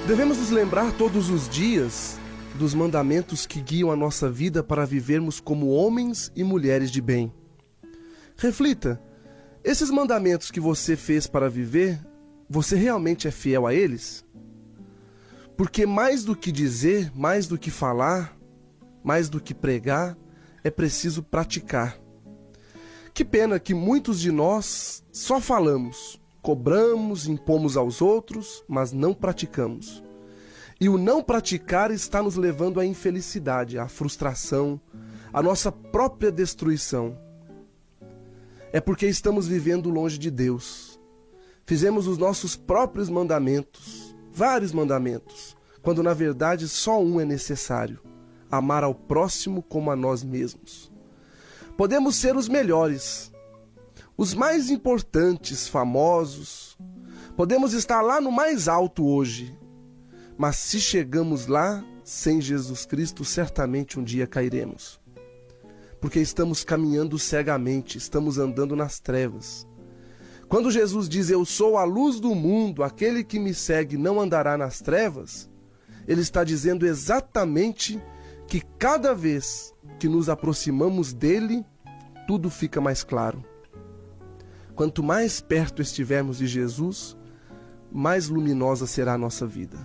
Devemos nos lembrar todos os dias dos mandamentos que guiam a nossa vida para vivermos como homens e mulheres de bem. Reflita, esses mandamentos que você fez para viver, você realmente é fiel a eles? Porque mais do que dizer, mais do que falar, mais do que pregar, é preciso praticar. Que pena que muitos de nós só falamos, cobramos, impomos aos outros, mas não praticamos. E o não praticar está nos levando à infelicidade, à frustração, à nossa própria destruição. É porque estamos vivendo longe de Deus. Fizemos os nossos próprios mandamentos, vários mandamentos, quando na verdade só um é necessário: amar ao próximo como a nós mesmos. Podemos ser os melhores, os mais importantes, famosos. Podemos estar lá no mais alto hoje. Mas se chegamos lá, sem Jesus Cristo, certamente um dia cairemos. Porque estamos caminhando cegamente, estamos andando nas trevas. Quando Jesus diz, eu sou a luz do mundo, aquele que me segue não andará nas trevas, ele está dizendo exatamente que cada vez que nos aproximamos dele, tudo fica mais claro. Quanto mais perto estivermos de Jesus, mais luminosa será a nossa vida.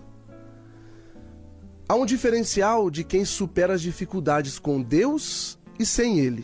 Há um diferencial de quem supera as dificuldades com Deus e sem Ele.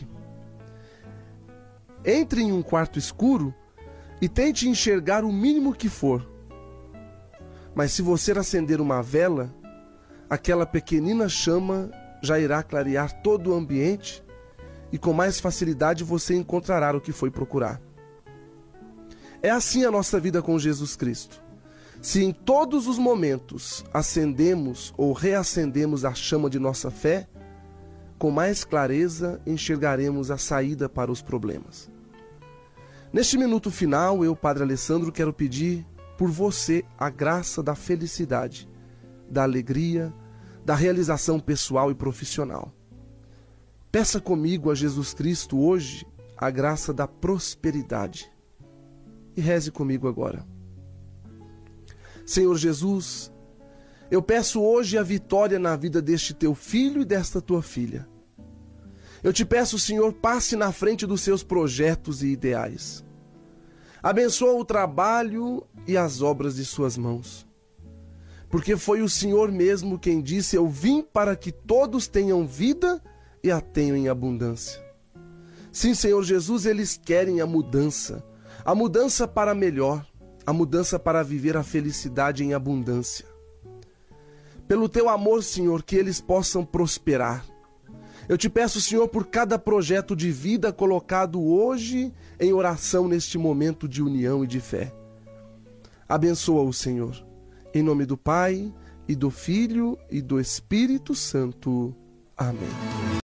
Entre em um quarto escuro e tente enxergar o mínimo que for. Mas se você acender uma vela, aquela pequenina chama já irá clarear todo o ambiente e com mais facilidade você encontrará o que foi procurar. É assim a nossa vida com Jesus Cristo. Se em todos os momentos acendemos ou reacendemos a chama de nossa fé, com mais clareza enxergaremos a saída para os problemas. Neste minuto final, eu, Padre Alessandro, quero pedir por você a graça da felicidade, da alegria, da realização pessoal e profissional. Peça comigo a Jesus Cristo hoje a graça da prosperidade. E reze comigo agora. Senhor Jesus, eu peço hoje a vitória na vida deste teu filho e desta tua filha. Eu te peço, Senhor, passe na frente dos seus projetos e ideais. Abençoa o trabalho e as obras de suas mãos. Porque foi o Senhor mesmo quem disse, eu vim para que todos tenham vida e a tenham em abundância. Sim, Senhor Jesus, eles querem a mudança para melhor, a mudança para viver a felicidade em abundância. Pelo teu amor, Senhor, que eles possam prosperar. Eu te peço, Senhor, por cada projeto de vida colocado hoje em oração neste momento de união e de fé. Abençoa-o, Senhor. Em nome do Pai, e do Filho, e do Espírito Santo. Amém.